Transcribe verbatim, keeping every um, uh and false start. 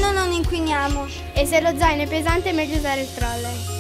almeno non inquiniamo. E se lo zaino è pesante è meglio usare il trolley.